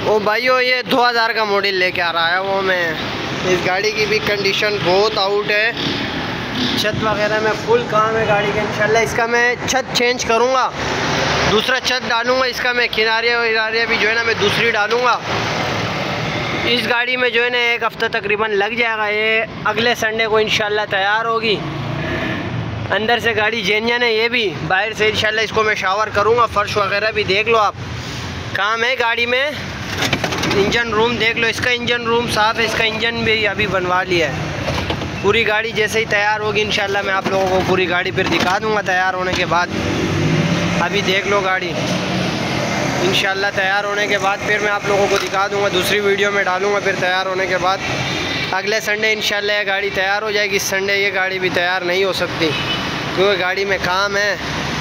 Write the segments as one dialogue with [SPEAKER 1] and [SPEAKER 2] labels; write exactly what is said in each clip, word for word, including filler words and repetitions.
[SPEAKER 1] ओ भाइयों ये दो हज़ार का मॉडल लेके आ रहा है वो मैं। इस गाड़ी की भी कंडीशन बहुत आउट है, छत वगैरह में फुल काम है गाड़ी का। इंशाल्लाह इसका मैं छत चेंज करूँगा, दूसरा छत डालूँगा इसका मैं, किनारे विनारे भी जो है ना मैं दूसरी डालूँगा। इस गाड़ी में जो है ना एक हफ़्ता तकरीबन लग जाएगा। ये अगले संडे को इंशाल्लाह तैयार होगी। अंदर से गाड़ी जेन्यन है ये भी, बाहर से इंशाल्लाह इसको मैं शावर करूँगा। फ़र्श वगैरह भी देख लो आप, काम है गाड़ी में। इंजन रूम देख लो, इसका इंजन रूम साफ़ है, इसका इंजन भी अभी बनवा लिया है। पूरी गाड़ी जैसे ही तैयार होगी इंशाल्लाह मैं आप लोगों को पूरी गाड़ी फिर दिखा दूँगा तैयार होने के बाद। अभी देख लो गाड़ी, इंशाल्लाह तैयार होने के बाद फिर मैं आप लोगों को दिखा दूँगा, दूसरी वीडियो में डालूँगा फिर तैयार होने के बाद। अगले संडे इंशाल्लाह ये गाड़ी तैयार हो जाएगी। इस संडे ये गाड़ी भी तैयार नहीं हो सकती क्योंकि गाड़ी में काम है।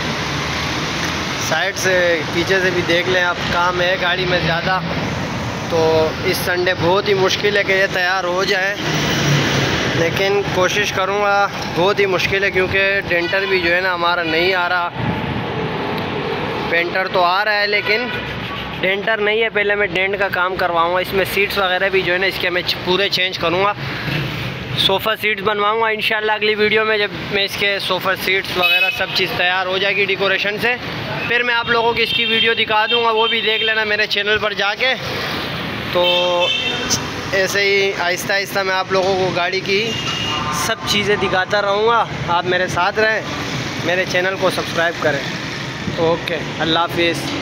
[SPEAKER 1] साइड से पीछे से भी देख लें आप, काम है गाड़ी में ज़्यादा। तो इस संडे बहुत ही मुश्किल है कि ये तैयार हो जाए, लेकिन कोशिश करूँगा। बहुत ही मुश्किल है क्योंकि डेंटर भी जो है ना हमारा नहीं आ रहा। पेंटर तो आ रहा है लेकिन डेंटर नहीं है। पहले मैं डेंट का काम करवाऊँगा। इसमें सीट्स वगैरह भी जो है ना इसके मैं पूरे चेंज करूँगा। सोफ़ा सीट्स बनवाऊँगा इंशाल्लाह अगली वीडियो में, जब मैं इसके सोफ़ा सीट्स वगैरह सब चीज़ तैयार हो जाएगी डेकोरेशन से, फिर मैं आप लोगों की इसकी वीडियो दिखा दूँगा। वो भी देख लेना मेरे चैनल पर जाके। तो ऐसे ही आहिस्ता आहिस्ता मैं आप लोगों को गाड़ी की सब चीज़ें दिखाता रहूँगा। आप मेरे साथ रहें, मेरे चैनल को सब्सक्राइब करें। ओके, अल्लाह हाफिज़।